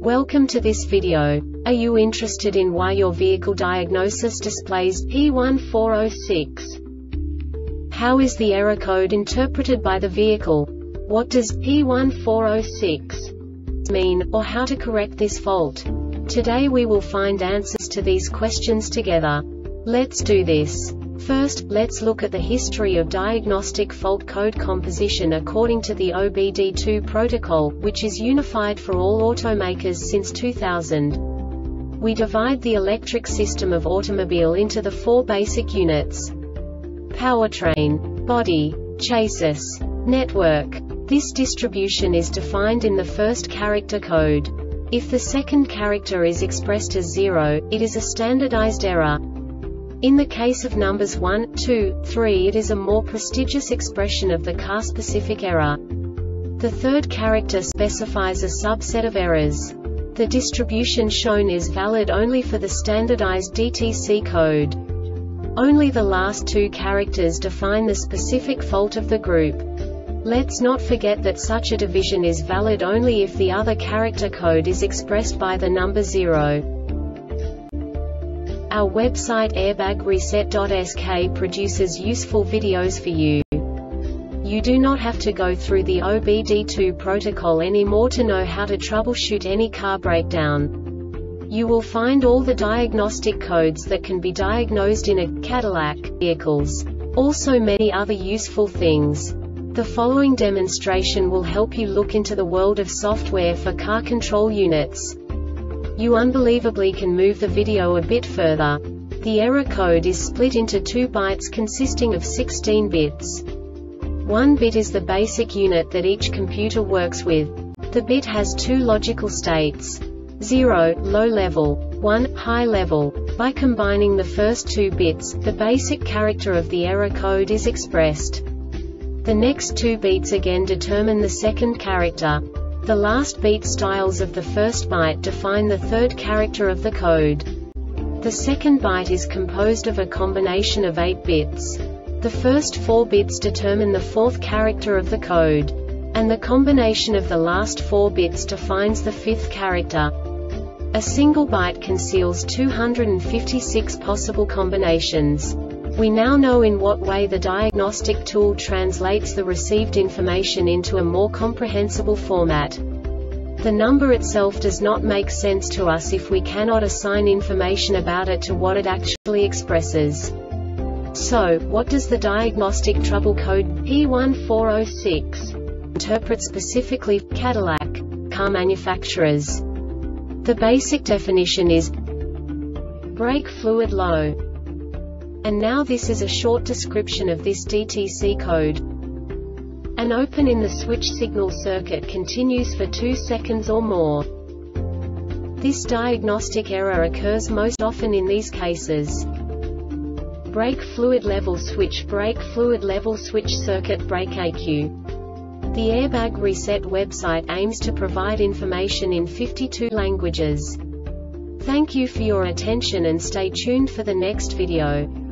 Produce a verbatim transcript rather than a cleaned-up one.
Welcome to this video. Are you interested in why your vehicle diagnosis displays P one four zero six? How is the error code interpreted by the vehicle? What does P one four zero six mean, or how to correct this fault? Today we will find answers to these questions together. Let's do this. First, let's look at the history of diagnostic fault code composition according to the O B D two protocol, which is unified for all automakers since two thousand. We divide the electric system of automobile into the four basic units: powertrain, body, chassis, network. This distribution is defined in the first character code. If the second character is expressed as zero, it is a standardized error. In the case of numbers one, two, three, it is a more prestigious expression of the car-specific error. The third character specifies a subset of errors. The distribution shown is valid only for the standardized D T C code. Only the last two characters define the specific fault of the group. Let's not forget that such a division is valid only if the other character code is expressed by the number zero. Our website airbag reset dot S K produces useful videos for you. You do not have to go through the O B D two protocol anymore to know how to troubleshoot any car breakdown. You will find all the diagnostic codes that can be diagnosed in a Cadillac vehicles. Also many other useful things. The following demonstration will help you look into the world of software for car control units. You unbelievably can move the video a bit further. The error code is split into two bytes consisting of sixteen bits. One bit is the basic unit that each computer works with. The bit has two logical states: zero, low level, one, high level. By combining the first two bits, the basic character of the error code is expressed. The next two beats again determine the second character. The last beat styles of the first byte define the third character of the code. The second byte is composed of a combination of eight bits. The first four bits determine the fourth character of the code. And the combination of the last four bits defines the fifth character. A single byte conceals two hundred fifty-six possible combinations. We now know in what way the diagnostic tool translates the received information into a more comprehensible format. The number itself does not make sense to us if we cannot assign information about it to what it actually expresses. So, what does the diagnostic trouble code P one four zero six interpret specifically for Cadillac car manufacturers? The basic definition is brake fluid low. And now this is a short description of this D T C code. An open in the switch signal circuit continues for two seconds or more. This diagnostic error occurs most often in these cases: brake fluid level switch, brake fluid level switch circuit, brake A Q. The Airbag Reset website aims to provide information in fifty-two languages. Thank you for your attention and stay tuned for the next video.